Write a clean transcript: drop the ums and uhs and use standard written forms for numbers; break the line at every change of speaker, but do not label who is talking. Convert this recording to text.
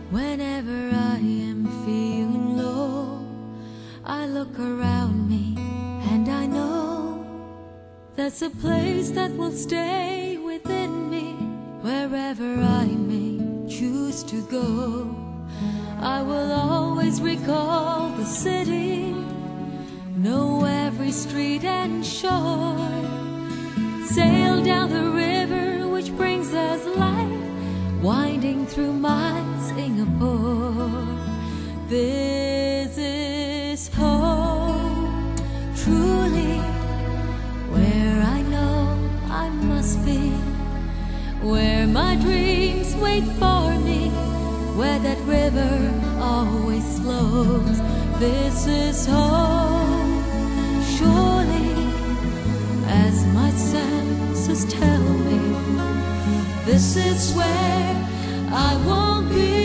Whenever I am feeling low, I look around me and I know there's a place that will stay within me. Wherever I may choose to go, I will always recall the city, know every street and shore, sail down the river which brings us life, winding through my Singapore. This is home, truly, where I know I must be, where my dreams wait for me, where that river always flows. This is home, surely, as my senses tell me. This is where I won't be